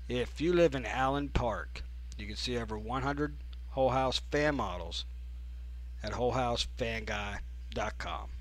If you live in Allen Park, you can see over 100 Whole House fan models at WholeHouseFanGuy.com.